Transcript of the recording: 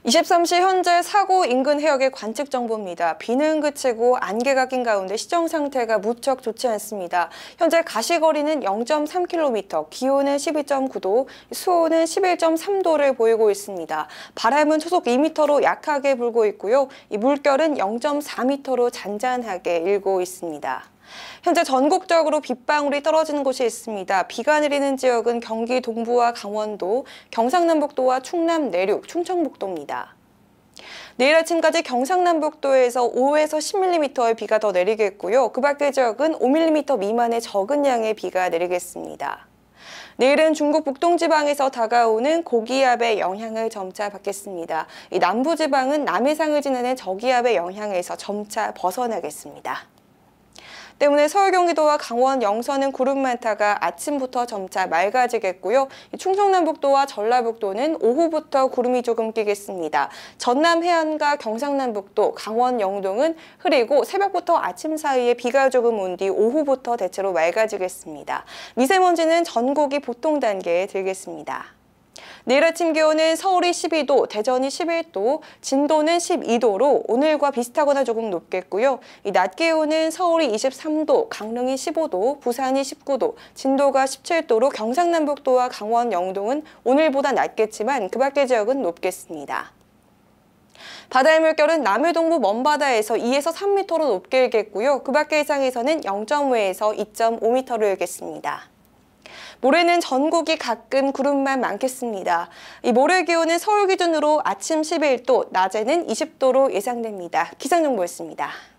23시 현재 사고 인근 해역의 관측 정보입니다. 비는 그치고 안개가 낀 가운데 시정 상태가 무척 좋지 않습니다. 현재 가시거리는 0.3km, 기온은 12.9도, 수온은 11.3도를 보이고 있습니다. 바람은 초속 2m로 약하게 불고 있고요. 이 물결은 0.4m로 잔잔하게 일고 있습니다. 현재 전국적으로 빗방울이 떨어지는 곳이 있습니다. 비가 내리는 지역은 경기 동부와 강원도, 경상남북도와 충남 내륙, 충청북도입니다. 내일 아침까지 경상남북도에서 5에서 10mm의 비가 더 내리겠고요. 그 밖의 지역은 5mm 미만의 적은 양의 비가 내리겠습니다. 내일은 중국 북동지방에서 다가오는 고기압의 영향을 점차 받겠습니다. 이 남부지방은 남해상을 지나는 저기압의 영향에서 점차 벗어나겠습니다. 때문에 서울, 경기도와 강원, 영서는 구름 많다가 아침부터 점차 맑아지겠고요. 충청남북도와 전라북도는 오후부터 구름이 조금 끼겠습니다. 전남 해안과 경상남북도, 강원, 영동은 흐리고 새벽부터 아침 사이에 비가 조금 온 뒤 오후부터 대체로 맑아지겠습니다. 미세먼지는 전국이 보통 단계에 들겠습니다. 내일 아침 기온은 서울이 12도, 대전이 11도, 진도는 12도로 오늘과 비슷하거나 조금 높겠고요. 이 낮 기온은 서울이 23도, 강릉이 15도, 부산이 19도, 진도가 17도로 경상남북도와 강원, 영동은 오늘보다 낮겠지만 그 밖의 지역은 높겠습니다. 바다의 물결은 남해 동부 먼바다에서 2에서 3m로 높게 일겠고요. 그 밖의 해상에서는 0.5에서 2.5m로 일겠습니다. 모레는 전국이 가끔 구름만 많겠습니다. 이 모레 기온은 서울 기준으로 아침 11도, 낮에는 20도로 예상됩니다. 기상정보였습니다.